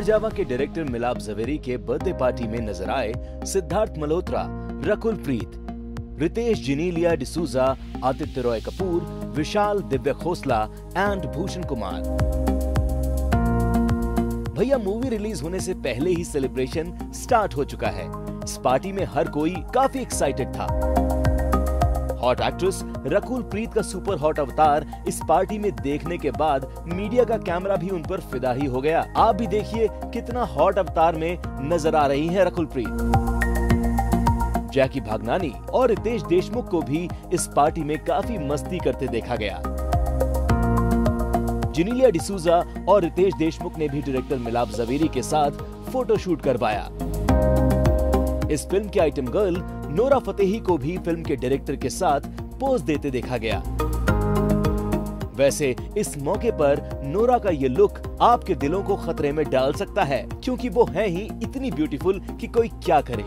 पुनर्जावा के डायरेक्टर मिलाप जवेरी के बर्थडे पार्टी में नजर आए सिद्धार्थ मल्होत्रा, रकुल प्रीत, रितेश जिनीलिया डिसूजा, आदित्य रॉय कपूर, विशाल, दिव्या खोसला एंड भूषण कुमार। भैया मूवी रिलीज होने से पहले ही सेलिब्रेशन स्टार्ट हो चुका है। इस पार्टी में हर कोई काफी एक्साइटेड था। हॉट एक्ट्रेस रकुल प्रीत का सुपर हॉट अवतार इस पार्टी में देखने के बाद मीडिया का कैमरा भी उन पर फिदा ही हो गया। आप भी देखिए कितना हॉट अवतार में नजर आ रही हैं रकुल प्रीत। जैकी भागनानी और रितेश देशमुख को भी इस पार्टी में काफी मस्ती करते देखा गया। जिनीलिया डिसूजा और रितेश देशमुख ने भी डायरेक्टर मिलाप जवेरी के साथ फोटोशूट करवाया। इस फिल्म की आइटम गर्ल नोरा फतेही को भी फिल्म के डायरेक्टर के साथ पोज देते देखा गया। वैसे इस मौके पर नोरा का ये लुक आपके दिलों को खतरे में डाल सकता है, क्योंकि वो है ही इतनी ब्यूटीफुल कि कोई क्या करे।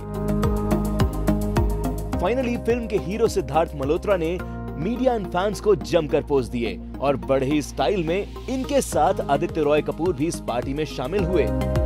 फाइनली फिल्म के हीरो सिद्धार्थ मल्होत्रा ने मीडिया एंड फैंस को जमकर पोज दिए और बड़े ही स्टाइल में इनके साथ आदित्य रॉय कपूर भी इस पार्टी में शामिल हुए।